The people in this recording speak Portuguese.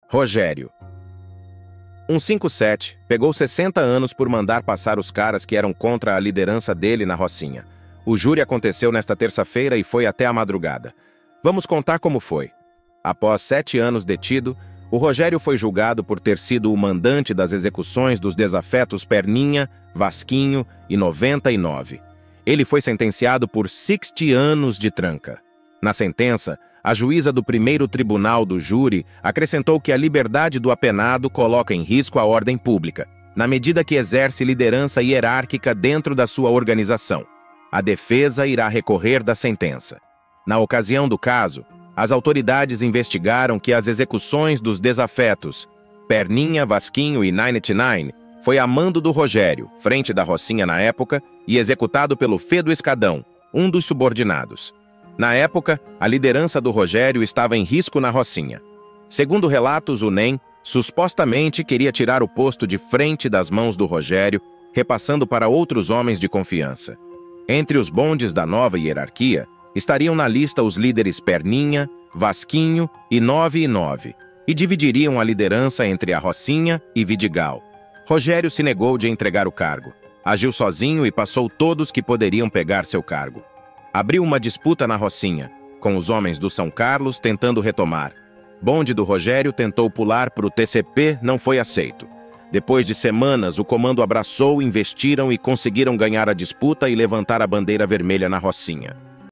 Rogério. 157 pegou 60 anos por mandar passar os caras que eram contra a liderança dele na Rocinha. O júri aconteceu nesta terça-feira e foi até a madrugada. Vamos contar como foi. Após 7 anos detido, o Rogério foi julgado por ter sido o mandante das execuções dos desafetos Perninha, Vasquinho e 99. Ele foi sentenciado por 60 anos de tranca. Na sentença, a juíza do primeiro tribunal do júri acrescentou que a liberdade do apenado coloca em risco a ordem pública, na medida que exerce liderança hierárquica dentro da sua organização. A defesa irá recorrer da sentença. Na ocasião do caso, as autoridades investigaram que as execuções dos desafetos Perninha, Vasquinho e 99 foi a mando do Rogério, frente da Rocinha na época, e executado pelo Fedo Escadão, um dos subordinados. Na época, a liderança do Rogério estava em risco na Rocinha. Segundo relatos, o NEM supostamente queria tirar o posto de frente das mãos do Rogério, repassando para outros homens de confiança. Entre os bondes da nova hierarquia, estariam na lista os líderes Perninha, Vasquinho e 99, e dividiriam a liderança entre a Rocinha e Vidigal. Rogério se negou de entregar o cargo. Agiu sozinho e passou todos que poderiam pegar seu cargo. Abriu uma disputa na Rocinha, com os homens do São Carlos tentando retomar. Bonde do Rogério tentou pular para o TCP, não foi aceito. Depois de semanas, o comando abraçou, investiram e conseguiram ganhar a disputa e levantar a bandeira vermelha na Rocinha.